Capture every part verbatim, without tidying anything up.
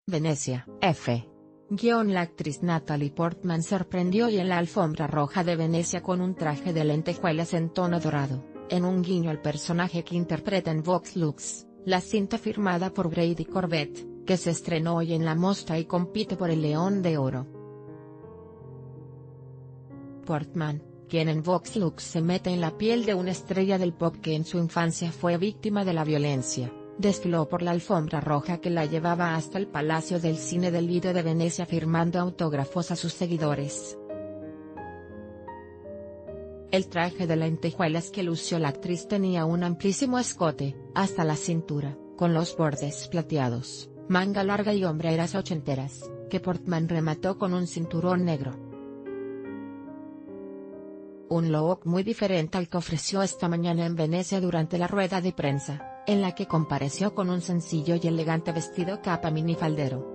Venecia, F. Guión La actriz Natalie Portman sorprendió hoy en la alfombra roja de Venecia con un traje de lentejuelas en tono dorado, en un guiño al personaje que interpreta en Vox Lux, la cinta firmada por Brady Corbet, que se estrenó hoy en la Mostra y compite por el León de Oro. Portman, quien en Vox Lux se mete en la piel de una estrella del pop que en su infancia fue víctima de la violencia, desfiló por la alfombra roja que la llevaba hasta el Palacio del Cine del Lido de Venecia firmando autógrafos a sus seguidores. El traje de lentejuelas que lució la actriz tenía un amplísimo escote, hasta la cintura, con los bordes plateados, manga larga y hombreras ochenteras, que Portman remató con un cinturón negro. Un look muy diferente al que ofreció esta mañana en Venecia durante la rueda de prensa, en la que compareció con un sencillo y elegante vestido capa minifaldero.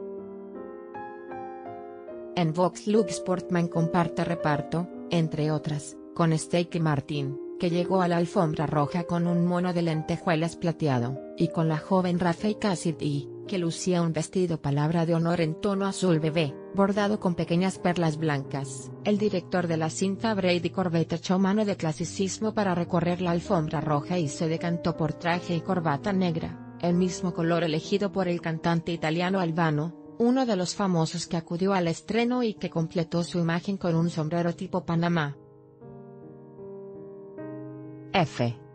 En Vox Lux Portman comparte reparto, entre otras, con Stacey Martin, que llegó a la alfombra roja con un mono de lentejuelas plateado, y con la joven Rafael Cassidy, que lucía un vestido palabra de honor en tono azul bebé, bordado con pequeñas perlas blancas. El director de la cinta Brady Corbet echó mano de clasicismo para recorrer la alfombra roja y se decantó por traje y corbata negra, el mismo color elegido por el cantante italiano Albano, uno de los famosos que acudió al estreno y que completó su imagen con un sombrero tipo Panamá. F.